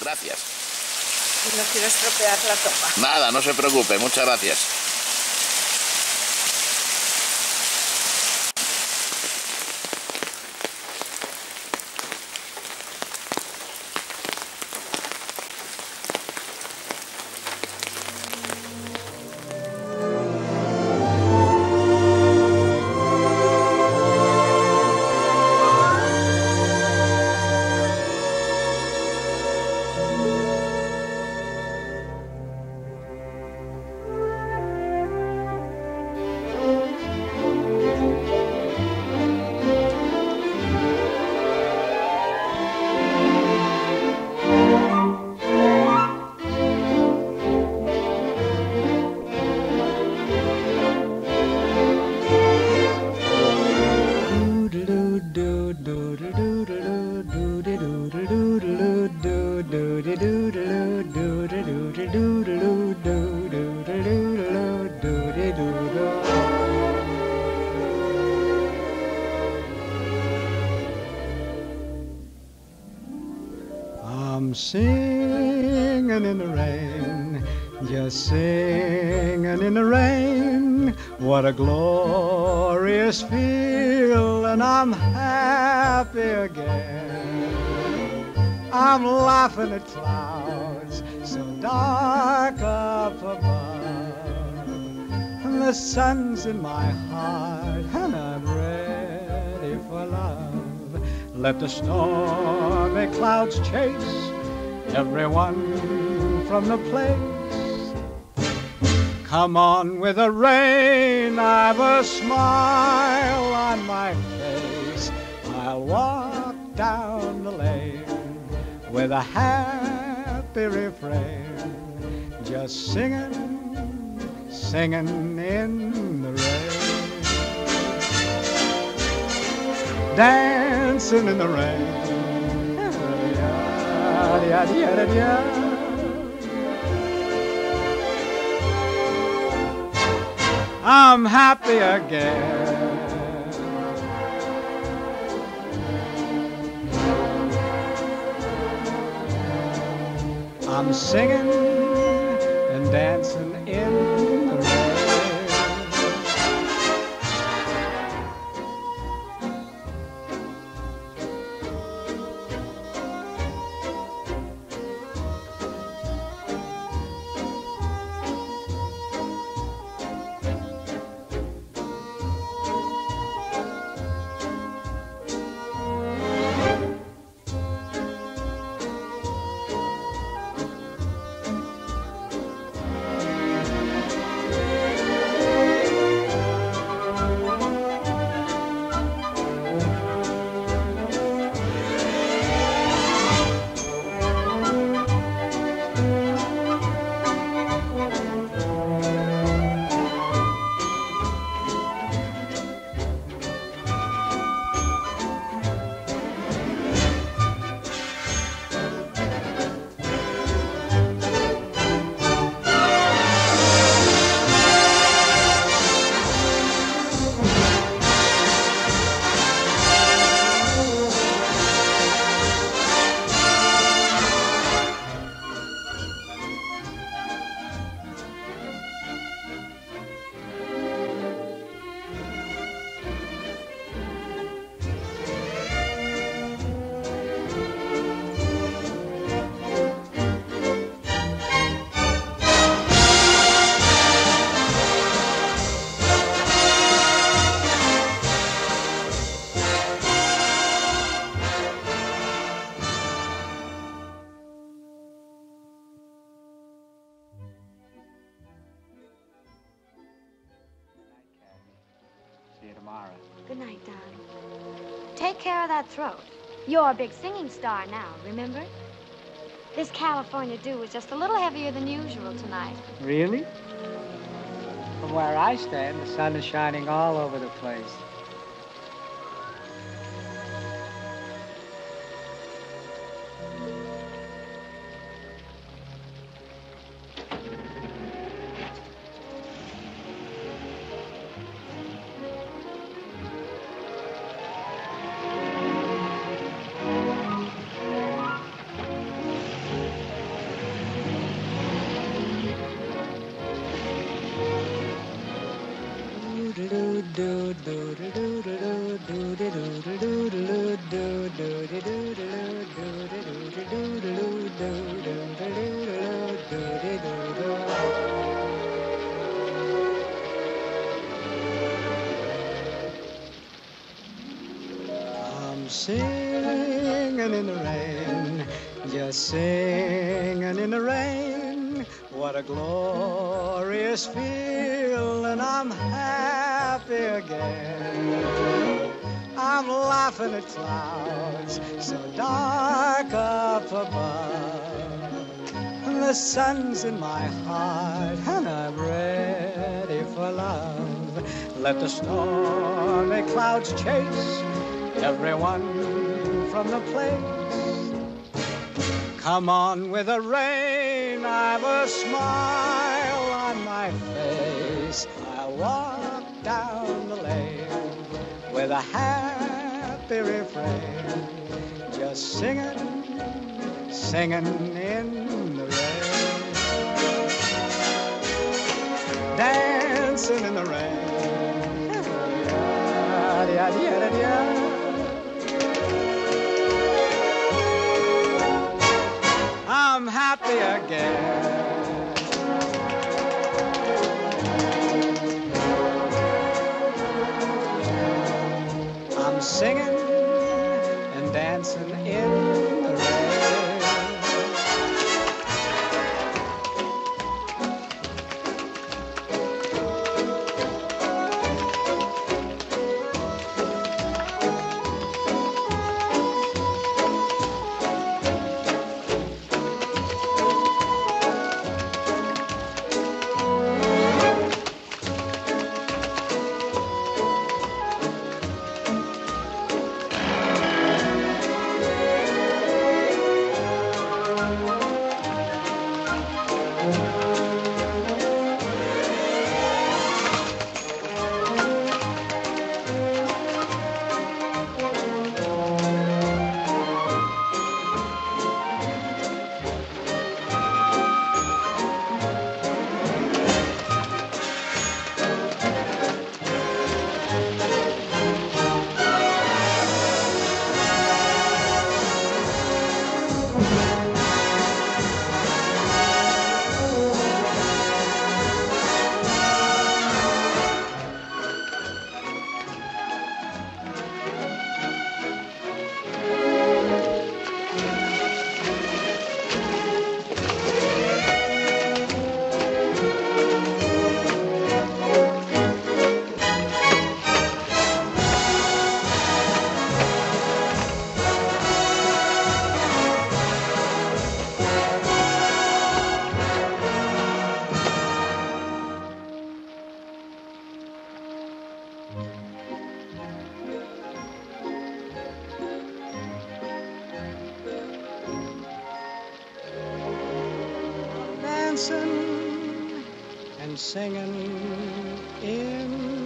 Gracias. No quiero estropear la toma. Nada, no se preocupe, muchas gracias. I'm singing in the rain, just singing in the rain. What a glorious feeling, I'm happy again. I'm laughing at clouds so dark up above, and the sun's in my heart, and I'm ready for love. Let the stormy clouds chase everyone from the place. Come on with the rain, I've a smile on my face. I'll walk down the lane with a happy refrain, just singing, singing in the rain. Dancing in the rain. I'm happy again. I'm singing and dancing in the rain. See you tomorrow. Good night, darling. Take care of that throat. You're a big singing star now, remember? This California dew is just a little heavier than usual tonight. Really? From where I stand, the sun is shining all over the place. I'm singing in the rain, just singing in the rain. What a glorious feeling, I'm happy again. I'm laughing at clouds so dark up above. And the sun's in my heart and I'm ready for love. Let the stormy clouds chase everyone from the place. Come on with the rain, I've a smile on my face. I walk down the lane with a happy refrain, just singing, singing in the rain, dancing in the rain. I'm happy again. I'm singing and dancing in the rain. Dancing and singing in